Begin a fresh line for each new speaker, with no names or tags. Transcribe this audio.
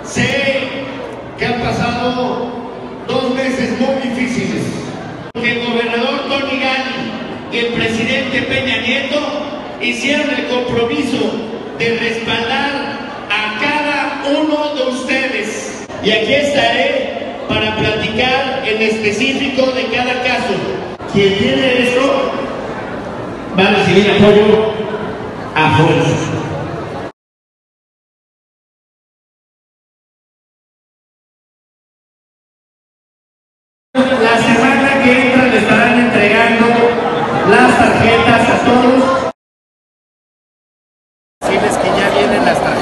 Sé que han pasado 2 meses muy difíciles. El gobernador Tony Gali y el presidente Peña Nieto hicieron el compromiso de respaldar a cada uno de ustedes. Y aquí estaré para platicar en específico de cada caso. Quien tiene esto va a recibir apoyo a fuerza. La semana que entra le estarán entregando las tarjetas a todos.
Decirles que ya vienen las tarjetas.